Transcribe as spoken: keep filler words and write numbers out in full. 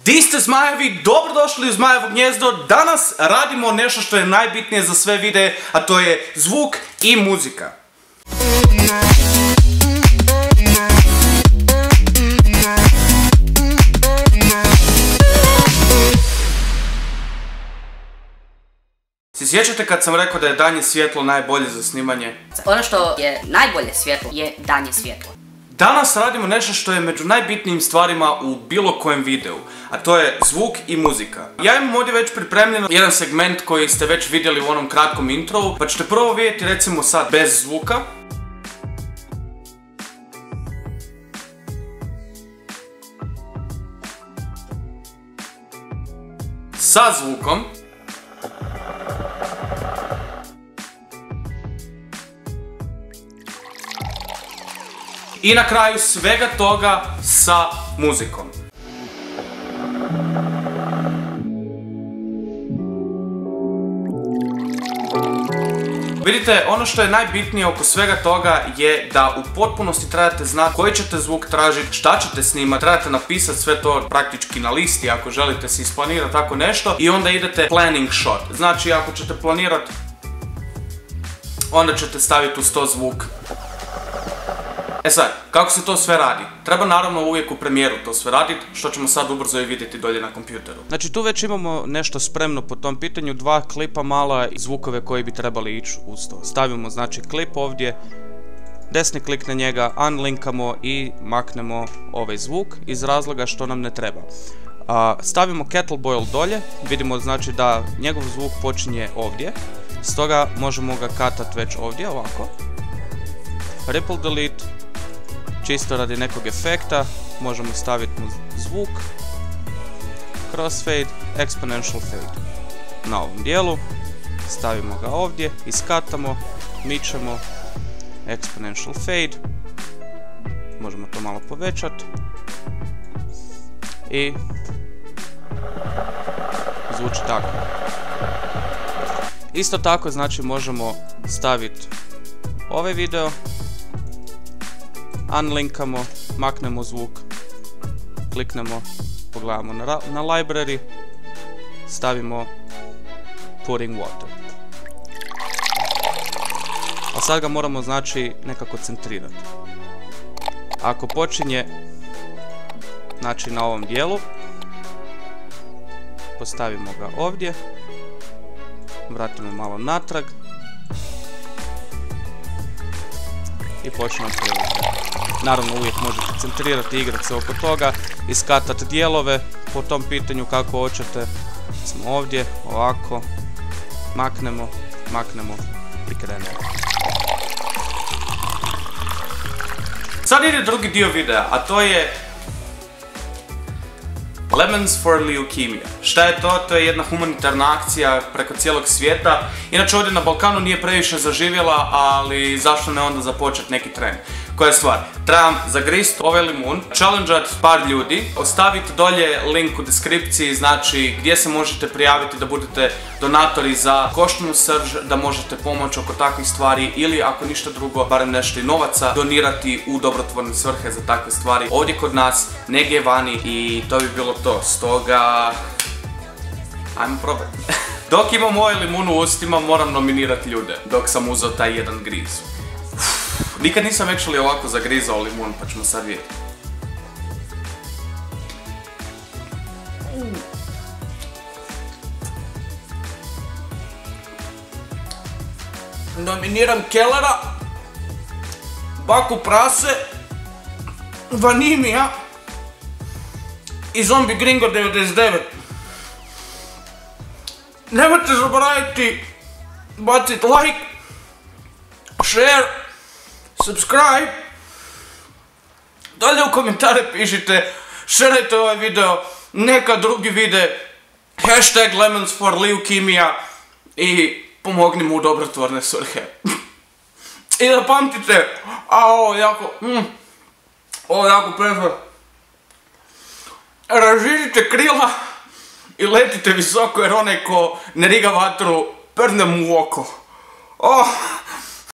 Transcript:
Di ste zmajevi, dobrodošli u Zmajevo gnjezdo. Danas radimo nešto što je najbitnije za sve videe, a to je zvuk i muzika. Se sjećate kad sam rekao da je danje svjetlo najbolje za snimanje? Ono što je najbolje svjetlo je danje svjetlo. Danas radimo nešto što je među najbitnijim stvarima u bilo kojem videu, a to je zvuk i muzika. Ja imam ovdje već pripremljeno jedan segment koji ste već vidjeli u onom kratkom introvu, pa ćete prvo vidjeti recimo sad bez zvuka. Sa zvukom. I na kraju svega toga sa muzikom. Vidite, ono što je najbitnije oko svega toga je da u potpunosti trebate znati koji ćete zvuk tražiti, šta ćete snimati, trebate napisati sve to praktički na listi ako želite si isplanirati tako nešto i onda idete planning shot. Znači ako ćete planirati, onda ćete staviti uz to zvuk. E sad, kako se to sve radi? Treba naravno uvijek u premijeru to sve raditi, što ćemo sad ubrzo i vidjeti dolje na kompjuteru. Znači tu već imamo nešto spremno po tom pitanju, dva klipa mala i zvukove koji bi trebali ići uz to. Stavimo znači klip ovdje, desni klik na njega, unlinkamo i maknemo ovaj zvuk iz razloga što nam ne treba. Stavimo Kettle Boil dolje, vidimo znači da njegov zvuk počinje ovdje, stoga možemo ga katat već ovdje ovako. Ripple delete, čisto radi nekog efekta, možemo staviti mu zvuk, crossfade, exponential fade. Na ovom dijelu, stavimo ga ovdje, iskatamo, mičemo, exponential fade, možemo to malo povećati i zvuči tako. Isto tako znači možemo staviti ovaj video, unlinkamo, maknemo zvuk, kliknemo, pogledamo na, na library, stavimo pouring water. A sad ga moramo znači nekako centrirati. Ako počinje znači na ovom dijelu, postavimo ga ovdje, vratimo malo natrag i počnemo prilike. Naravno uvijek možete centrirati i igrati se oko toga, iskatati dijelove po tom pitanju kako hoćete. Smo ovdje, ovako, maknemo, maknemo i krenemo. Sad ide drugi dio videa, a to je Lemons for Leukemia. Šta je to? To je jedna humanitarna akcija preko cijelog svijeta. Inače ovdje na Balkanu nije previše zaživjela, ali zašto ne onda započeti neki trend? Koja je stvar? Trebam zagrist ovaj limun, challengeat par ljudi, ostaviti dolje link u deskripciji, znači gdje se možete prijaviti da budete donatori za koštanu srž, da možete pomoći oko takvih stvari ili ako ništa drugo, barem nešto i novaca, donirati u dobrotvorne svrhe za takve stvari ovdje kod nas, negdje vani i to bi bilo to. Stoga, ajmo probati. Dok imam ovaj limun u ustima moram nominirati ljude, dok sam uzeo taj jedan griz. Nikad nisam actually ovako zagrizao limun, pa ćemo sad vidjeti. Nominiram Kellera, Baku prase, Vanimija i Zombie Gringo devedeset devet. Nemojte zaboraviti baciti like, share, subscribe, dalje u komentare pišite, šerajte ovaj video, neka drugi vide, hashtag Lemons for Leukemia i pomogni mu u dobrotvorne svrhe. I da pamtite, a ovo jako, mm, ovo jako prefar, razžirite krila i letite visoko jer onaj ko ne riga vatru, prdne mu u oko. Oh.